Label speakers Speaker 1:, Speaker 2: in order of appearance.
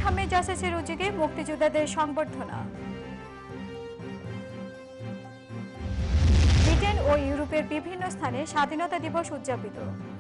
Speaker 1: আহমেদ জাসেসের উদ্যোগে মুক্তিযোদ্ধাদের সংবর্ধনা। ব্রিটেন ও ইউরোপের বিভিন্ন স্থানে স্বাধীনতা দিবস উদযাপিত।